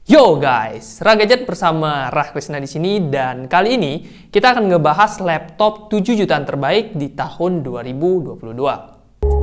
Yo guys, Ragadget bersama Rahkrisna di sini, dan kali ini kita akan ngebahas laptop 7 jutaan terbaik di tahun 2022.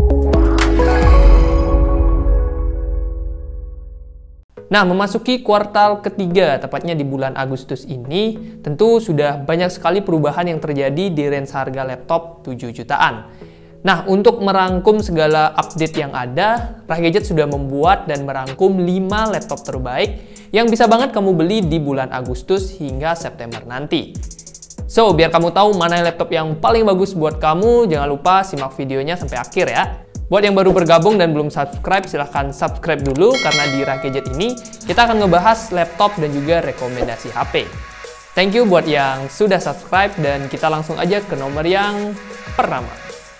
Nah, memasuki kuartal ketiga, tepatnya di bulan Agustus ini, tentu sudah banyak sekali perubahan yang terjadi di range harga laptop 7 jutaan. Nah, untuk merangkum segala update yang ada, Ragadget sudah membuat dan merangkum 5 laptop terbaik yang bisa banget kamu beli di bulan Agustus hingga September nanti. So, biar kamu tahu mana laptop yang paling bagus buat kamu, jangan lupa simak videonya sampai akhir ya. Buat yang baru bergabung dan belum subscribe, silahkan subscribe dulu, karena di Ragadget ini kita akan ngebahas laptop dan juga rekomendasi HP. Thank you buat yang sudah subscribe, dan kita langsung aja ke nomor yang pertama.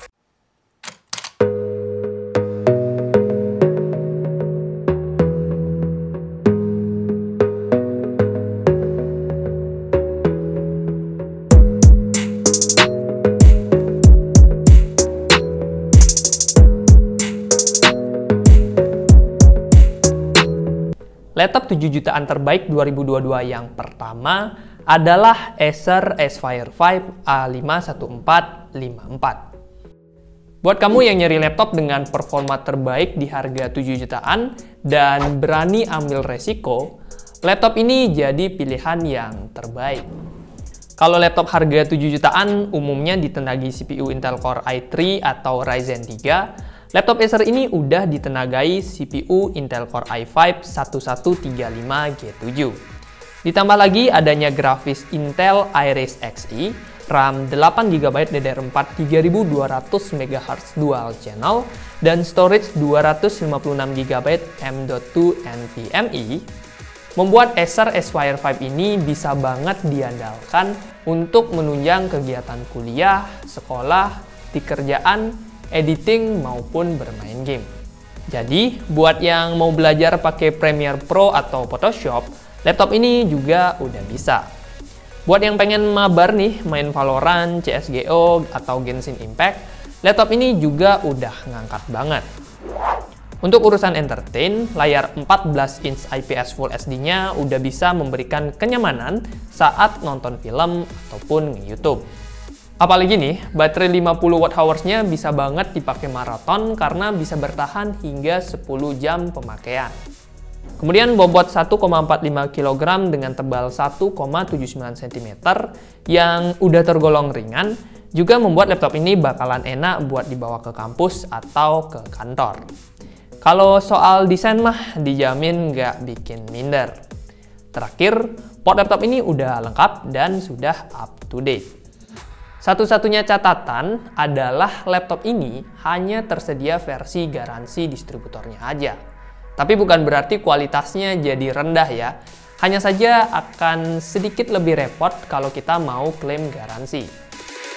Laptop 7 jutaan terbaik 2022 yang pertama adalah Acer Aspire 5 A51454. Buat kamu yang nyari laptop dengan performa terbaik di harga 7 jutaan dan berani ambil resiko, laptop ini jadi pilihan yang terbaik. Kalau laptop harga 7 jutaan umumnya ditenagai CPU Intel Core i3 atau Ryzen 3, laptop Acer ini udah ditenagai CPU Intel Core i5 1135G7. Ditambah lagi adanya grafis Intel Iris Xe, RAM 8GB DDR4 3200 MHz dual channel, dan storage 256GB M.2 NVMe, membuat Acer Aspire 5 ini bisa banget diandalkan untuk menunjang kegiatan kuliah, sekolah, di kerjaan, editing, maupun bermain game. Jadi, buat yang mau belajar pakai Premiere Pro atau Photoshop, laptop ini juga udah bisa. Buat yang pengen mabar nih, main Valorant, CSGO, atau Genshin Impact, laptop ini juga udah ngangkat banget. Untuk urusan entertain, layar 14 inch IPS Full HD-nya udah bisa memberikan kenyamanan saat nonton film ataupun nge-YouTube. Apalagi nih, baterai 50 Wh-nya bisa banget dipakai maraton karena bisa bertahan hingga 10 jam pemakaian. Kemudian bobot 1,45 kg dengan tebal 1,79 cm yang udah tergolong ringan juga membuat laptop ini bakalan enak buat dibawa ke kampus atau ke kantor. Kalau soal desain mah dijamin nggak bikin minder. Terakhir, port laptop ini udah lengkap dan sudah up to date. Satu-satunya catatan adalah laptop ini hanya tersedia versi garansi distributornya aja. Tapi bukan berarti kualitasnya jadi rendah ya. Hanya saja akan sedikit lebih repot kalau kita mau klaim garansi.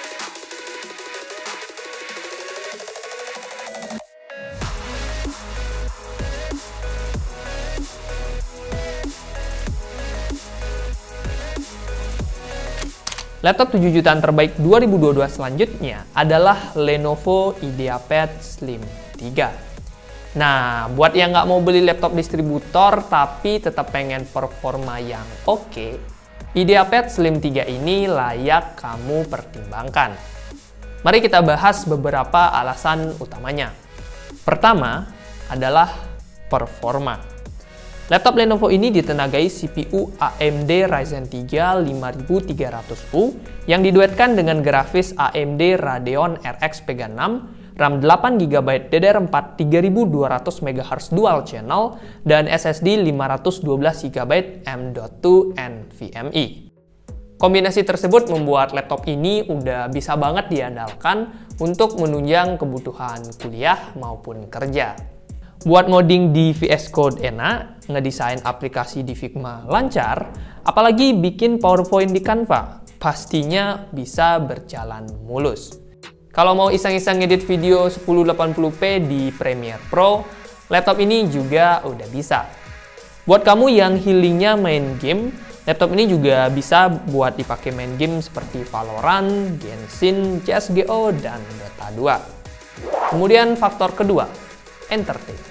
Laptop 7 jutaan terbaik 2022 selanjutnya adalah Lenovo IdeaPad Slim 3. Nah, buat yang nggak mau beli laptop distributor tapi tetap pengen performa yang oke, IdeaPad Slim 3 ini layak kamu pertimbangkan. Mari kita bahas beberapa alasan utamanya. Pertama adalah performa. Laptop Lenovo ini ditenagai CPU AMD Ryzen 3 5300U yang diduetkan dengan grafis AMD Radeon RX Vega 6, RAM 8GB DDR4 3200 MHz dual channel, dan SSD 512GB M.2 NVMe. Kombinasi tersebut membuat laptop ini udah bisa banget diandalkan untuk menunjang kebutuhan kuliah maupun kerja. Buat ngoding di VS Code enak, ngedesain aplikasi di Figma lancar, apalagi bikin PowerPoint di Canva, pastinya bisa berjalan mulus. Kalau mau iseng-iseng ngedit video 1080p di Premiere Pro, laptop ini juga udah bisa. Buat kamu yang healingnya main game, laptop ini juga bisa buat dipakai main game seperti Valorant, Genshin, CSGO, dan Dota 2. Kemudian faktor kedua, entertain.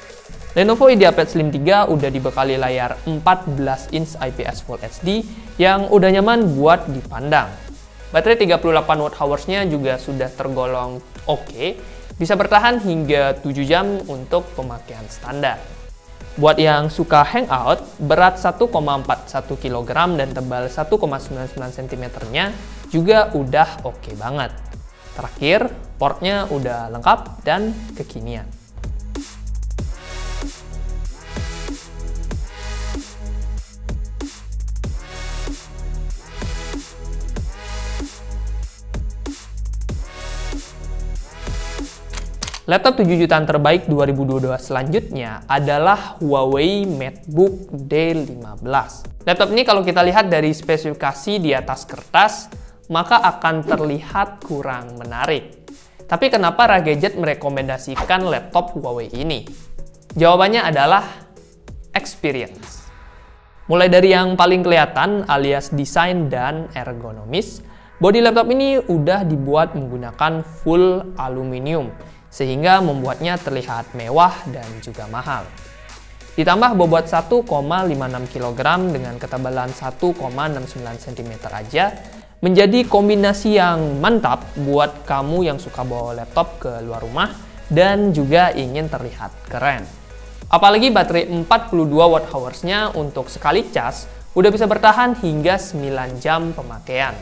Lenovo IdeaPad Slim 3 udah dibekali layar 14 inch IPS Full HD yang udah nyaman buat dipandang. Baterai 38 Wh-nya juga sudah tergolong oke, bisa bertahan hingga 7 jam untuk pemakaian standar. Buat yang suka hangout, berat 1,41 kg dan tebal 1,99 cm-nya juga udah oke banget. Terakhir, portnya udah lengkap dan kekinian. Laptop 7 jutaan terbaik 2022 selanjutnya adalah Huawei MateBook D15. Laptop ini kalau kita lihat dari spesifikasi di atas kertas, maka akan terlihat kurang menarik. Tapi kenapa Ragadget merekomendasikan laptop Huawei ini? Jawabannya adalah experience. Mulai dari yang paling kelihatan alias desain dan ergonomis, bodi laptop ini udah dibuat menggunakan full aluminium, sehingga membuatnya terlihat mewah dan juga mahal. Ditambah bobot 1,56 kg dengan ketebalan 1,69 cm aja, menjadi kombinasi yang mantap buat kamu yang suka bawa laptop ke luar rumah dan juga ingin terlihat keren. Apalagi baterai 42 Wh-nya untuk sekali cas udah bisa bertahan hingga 9 jam pemakaian.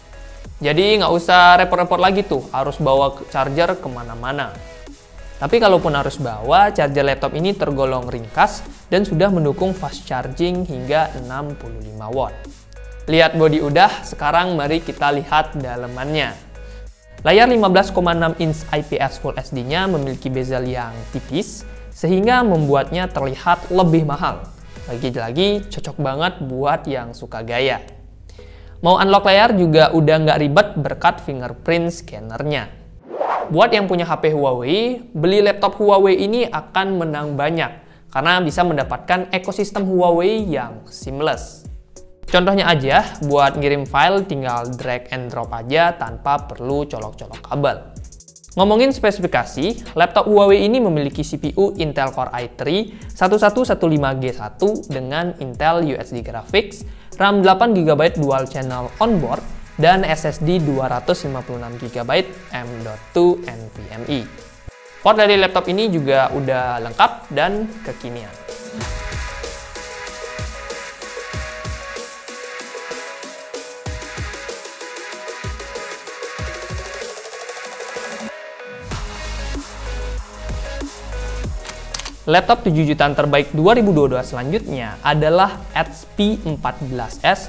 Jadi nggak usah repot-repot lagi tuh harus bawa charger kemana-mana. Tapi kalaupun harus bawa, charger laptop ini tergolong ringkas dan sudah mendukung fast charging hingga 65 watt. Lihat bodi udah, sekarang mari kita lihat dalemannya. Layar 15,6 inch IPS Full HD-nya memiliki bezel yang tipis, sehingga membuatnya terlihat lebih mahal. Lagi-lagi cocok banget buat yang suka gaya. Mau unlock layar juga udah nggak ribet berkat fingerprint scannernya. Buat yang punya HP Huawei, beli laptop Huawei ini akan menang banyak karena bisa mendapatkan ekosistem Huawei yang seamless. Contohnya aja, buat ngirim file tinggal drag and drop aja tanpa perlu colok-colok kabel. Ngomongin spesifikasi, laptop Huawei ini memiliki CPU Intel Core i3 1115G1 dengan Intel UHD Graphics, RAM 8GB dual channel onboard, dan SSD 256GB M.2 NVMe. Port dari laptop ini juga udah lengkap dan kekinian. Laptop 7 jutaan terbaik 2022 selanjutnya adalah HP 14S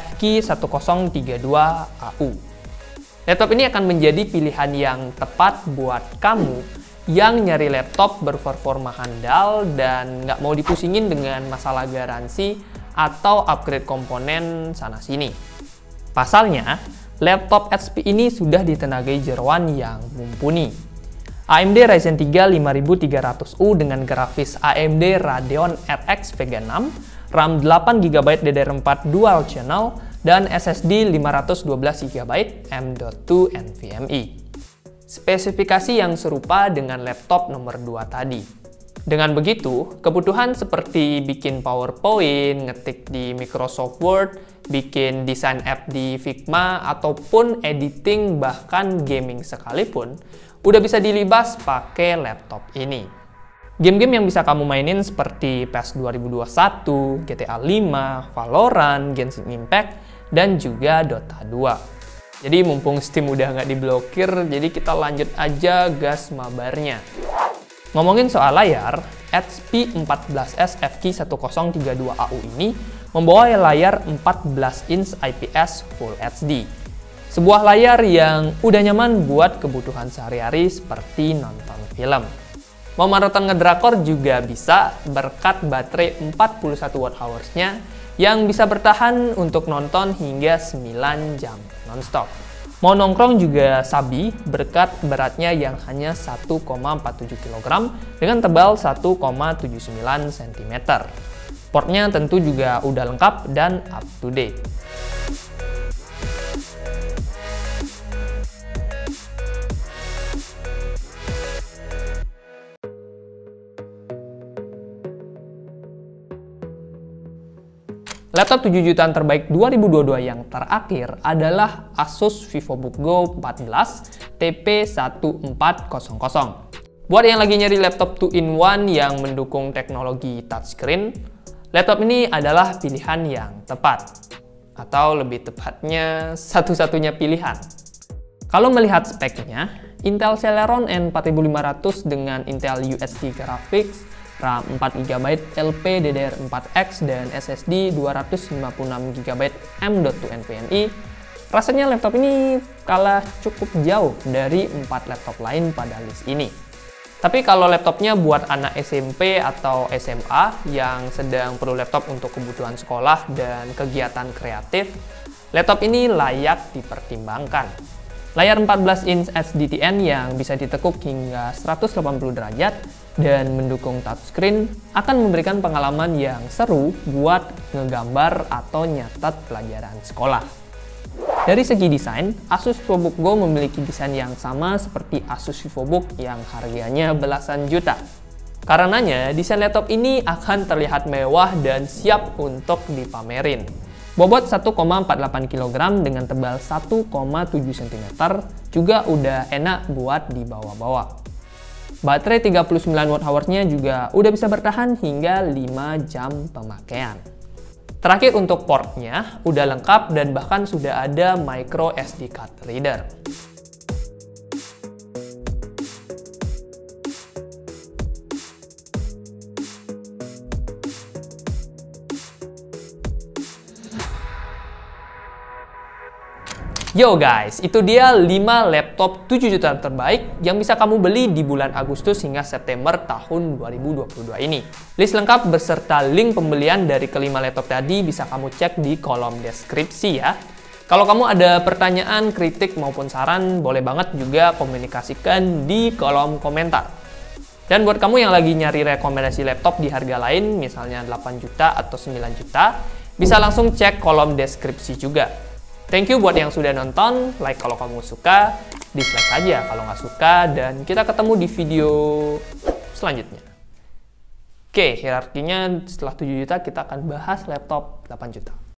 FQ1032AU. Laptop ini akan menjadi pilihan yang tepat buat kamu yang nyari laptop berperforma handal dan nggak mau dipusingin dengan masalah garansi atau upgrade komponen sana-sini. Pasalnya, laptop HP ini sudah ditenagai jeroan yang mumpuni. AMD Ryzen 3 5300U dengan grafis AMD Radeon RX Vega 6, RAM 8GB DDR4 Dual Channel, dan SSD 512GB M.2 NVMe. Spesifikasi yang serupa dengan laptop nomor 2 tadi. Dengan begitu, kebutuhan seperti bikin PowerPoint, ngetik di Microsoft Word, bikin desain app di Figma, ataupun editing bahkan gaming sekalipun, udah bisa dilibas pakai laptop ini. Game-game yang bisa kamu mainin seperti PES 2021, GTA 5, Valorant, Genshin Impact, dan juga Dota 2. Jadi mumpung Steam udah nggak diblokir, jadi kita lanjut aja gas mabarnya. Ngomongin soal layar, HP 14S FQ1032AU ini membawa layar 14 inch IPS Full HD. Sebuah layar yang udah nyaman buat kebutuhan sehari-hari seperti nonton film. Mau maraton ngedrakor juga bisa berkat baterai 41 Wh-nya yang bisa bertahan untuk nonton hingga 9 jam nonstop. Mau nongkrong juga sabi berkat beratnya yang hanya 1,47 kg dengan tebal 1,79 cm. Portnya tentu juga udah lengkap dan up to date. Laptop 7 jutaan terbaik 2022 yang terakhir adalah Asus VivoBook Go 14 TP1400. Buat yang lagi nyari laptop 2-in-1 yang mendukung teknologi touchscreen, laptop ini adalah pilihan yang tepat. Atau lebih tepatnya, satu-satunya pilihan. Kalau melihat speknya, Intel Celeron N4500 dengan Intel UHD Graphics, RAM 4GB LPDDR4X, dan SSD 256GB M.2 NVMe, rasanya laptop ini kalah cukup jauh dari 4 laptop lain pada list ini. Tapi kalau laptopnya buat anak SMP atau SMA yang sedang perlu laptop untuk kebutuhan sekolah dan kegiatan kreatif, laptop ini layak dipertimbangkan. Layar 14 inch SDTN yang bisa ditekuk hingga 180 derajat dan mendukung touchscreen akan memberikan pengalaman yang seru buat ngegambar atau nyatet pelajaran sekolah. Dari segi desain, Asus VivoBook Go memiliki desain yang sama seperti Asus VivoBook yang harganya belasan juta. Karenanya, desain laptop ini akan terlihat mewah dan siap untuk dipamerin. Bobot 1,48 kg dengan tebal 1,7 cm juga udah enak buat dibawa-bawa. Baterai 39 Wh-nya juga udah bisa bertahan hingga 5 jam pemakaian. Terakhir untuk portnya udah lengkap dan bahkan sudah ada micro SD card reader. Yo guys, itu dia 5 laptop 7 juta terbaik yang bisa kamu beli di bulan Agustus hingga September tahun 2022 ini. List lengkap beserta link pembelian dari kelima laptop tadi bisa kamu cek di kolom deskripsi ya. Kalau kamu ada pertanyaan, kritik maupun saran, boleh banget juga komunikasikan di kolom komentar. Dan buat kamu yang lagi nyari rekomendasi laptop di harga lain, misalnya 8 juta atau 9 juta, bisa langsung cek kolom deskripsi juga. Thank you buat yang sudah nonton, like kalau kamu suka, dislike aja kalau nggak suka, dan kita ketemu di video selanjutnya. Oke, hierarkinya setelah 7 juta kita akan bahas laptop 8 juta.